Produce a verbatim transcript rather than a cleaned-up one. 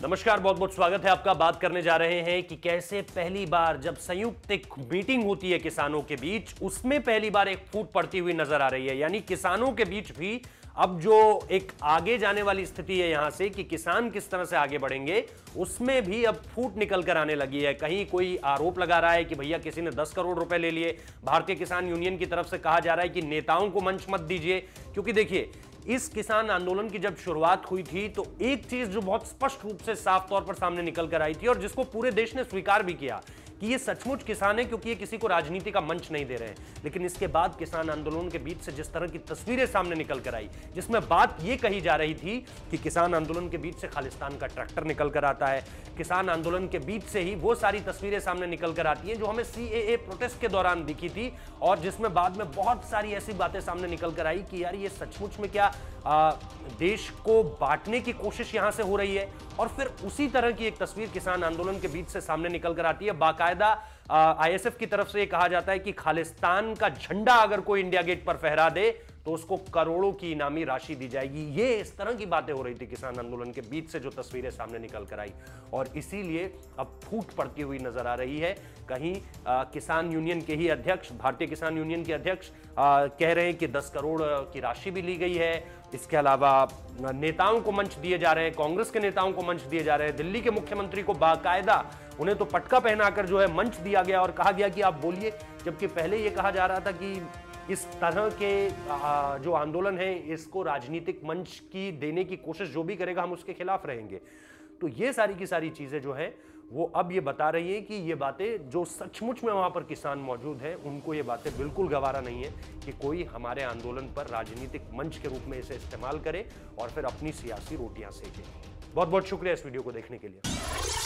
नमस्कार, बहुत बहुत स्वागत है आपका। बात करने जा रहे हैं कि कैसे पहली बार जब संयुक्त एक मीटिंग होती है किसानों के बीच, उसमें पहली बार एक फूट पड़ती हुई नजर आ रही है। यानी किसानों के बीच भी अब जो एक आगे जाने वाली स्थिति है यहां से कि किसान किस तरह से आगे बढ़ेंगे, उसमें भी अब फूट निकल कर आने लगी है। कहीं कोई आरोप लगा रहा है कि भैया किसी ने दस करोड़ रुपए ले लिए। भारतीय किसान यूनियन की तरफ से कहा जा रहा है कि नेताओं को मंच मत दीजिए, क्योंकि देखिए इस किसान आंदोलन की जब शुरुआत हुई थी तो एक चीज जो बहुत स्पष्ट रूप से साफ तौर पर सामने निकल कर आई थी और जिसको पूरे देश ने स्वीकार भी किया कि ये सचमुच किसान है, क्योंकि ये किसी को राजनीति का मंच नहीं दे रहे हैं। लेकिन इसके बाद किसान आंदोलन के बीच से जिस तरह की तस्वीरें सामने निकल कर आई, जिसमें बात ये कही जा रही थी कि किसान आंदोलन के बीच से खालिस्तान का ट्रैक्टर निकल कर आता है, किसान आंदोलन के बीच से ही वो सारी तस्वीरें सामने निकल कर आती हैं जो हमें सीएए प्रोटेस्ट के दौरान दिखी थी और जिसमें बाद में बहुत सारी ऐसी बातें सामने निकल कर आई कि यार ये सचमुच में क्या आ, देश को बांटने की कोशिश यहां से हो रही है। और फिर उसी तरह की एक तस्वीर किसान आंदोलन के बीच से सामने निकल कर आती है। बाकायदा आईएसएफ की तरफ से यह कहा जाता है कि खालिस्तान का झंडा अगर कोई इंडिया गेट पर फहरा दे तो उसको करोड़ों की इनामी राशि दी जाएगी। ये इस तरह की बातें हो रही थी किसान आंदोलन के बीच से जो तस्वीरें सामने निकल कर आई, और इसीलिए अब फूट पड़ती हुई नजर आ रही है। कहीं आ, किसान यूनियन के ही अध्यक्ष, भारतीय किसान यूनियन के अध्यक्ष आ, कह रहे हैं कि दस करोड़ की राशि भी ली गई है। इसके अलावा नेताओं को मंच दिए जा रहे हैं, कांग्रेस के नेताओं को मंच दिए जा रहे हैं। दिल्ली के मुख्यमंत्री को बाकायदा उन्हें तो पटका पहनाकर जो है मंच दिया गया और कहा गया कि आप बोलिए, जबकि पहले यह कहा जा रहा था कि इस तरह के जो आंदोलन है इसको राजनीतिक मंच की देने की कोशिश जो भी करेगा हम उसके खिलाफ रहेंगे। तो ये सारी की सारी चीजें जो है वो अब ये बता रही है कि ये बातें जो सचमुच में वहां पर किसान मौजूद है उनको ये बातें बिल्कुल गवारा नहीं है कि कोई हमारे आंदोलन पर राजनीतिक मंच के रूप में इसे इस्तेमाल करे और फिर अपनी सियासी रोटियां सेके। बहुत बहुत शुक्रिया इस वीडियो को देखने के लिए।